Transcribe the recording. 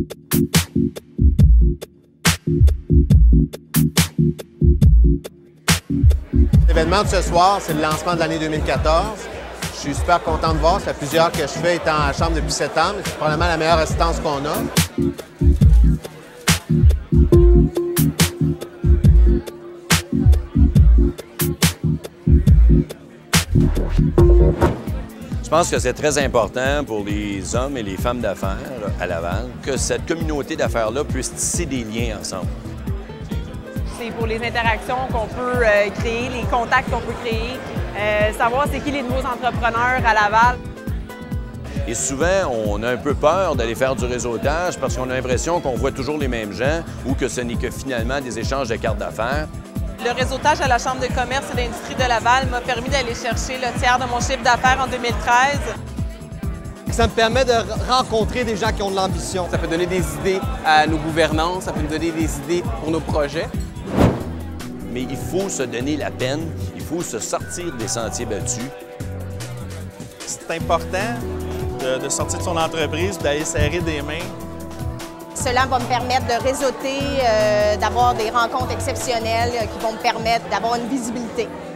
L'événement de ce soir, c'est le lancement de l'année 2014. Je suis super content de voir. Ça fait plusieurs que je fais étant à la Chambre depuis 7 ans. C'est probablement la meilleure assistance qu'on a. Je pense que c'est très important pour les hommes et les femmes d'affaires à Laval que cette communauté d'affaires-là puisse tisser des liens ensemble. C'est pour les interactions qu'on peut créer, les contacts qu'on peut créer, savoir c'est qui les nouveaux entrepreneurs à Laval. Et souvent, on a un peu peur d'aller faire du réseautage parce qu'on a l'impression qu'on voit toujours les mêmes gens ou que ce n'est que finalement des échanges de cartes d'affaires. Le réseautage à la Chambre de commerce et d'industrie de Laval m'a permis d'aller chercher le tiers de mon chiffre d'affaires en 2013. Ça me permet de rencontrer des gens qui ont de l'ambition. Ça peut donner des idées à nos gouvernants, ça peut nous donner des idées pour nos projets. Mais il faut se donner la peine, il faut se sortir des sentiers battus. C'est important de sortir de son entreprise, d'aller serrer des mains. Cela va me permettre de réseauter, d'avoir des rencontres exceptionnelles qui vont me permettre d'avoir une visibilité.